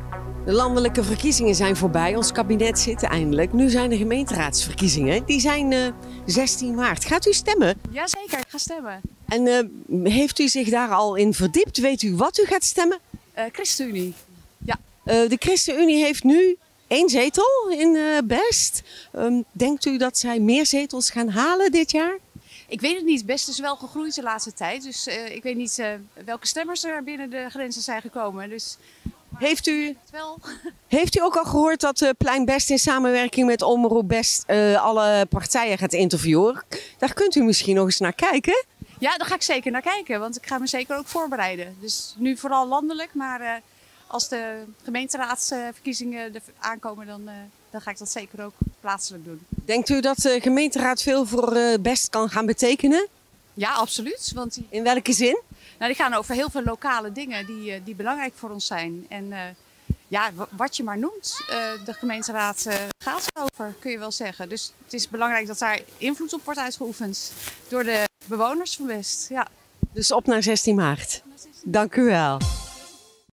De landelijke verkiezingen zijn voorbij. Ons kabinet zit eindelijk. Nu zijn de gemeenteraadsverkiezingen. Die zijn 16 maart. Gaat u stemmen? Jazeker, ik ga stemmen. En heeft u zich daar al in verdiept? Weet u wat u gaat stemmen? ChristenUnie. Ja. De ChristenUnie heeft nu 1 zetel in Best. Denkt u dat zij meer zetels gaan halen dit jaar? Ik weet het niet. Best is wel gegroeid de laatste tijd. Dus ik weet niet welke stemmers er binnen de grenzen zijn gekomen. Dus Heeft u wel. Heeft u ook al gehoord dat Plein Best in samenwerking met Omroep Best alle partijen gaat interviewen? Daar kunt u misschien nog eens naar kijken. Ja, daar ga ik zeker naar kijken. Want ik ga me zeker ook voorbereiden. Dus nu vooral landelijk. Maar als de gemeenteraadsverkiezingen er aankomen, dan ga ik dat zeker ook plaatselijk doen. Denkt u dat de gemeenteraad veel voor Best kan gaan betekenen? Ja, absoluut. Want In welke zin? die gaan over heel veel lokale dingen die belangrijk voor ons zijn. En ja, wat je maar noemt, de gemeenteraad gaat erover, kun je wel zeggen. Dus het is belangrijk dat daar invloed op wordt uitgeoefend door de bewoners van Best. Ja. Dus op naar 16 maart. Dank u wel.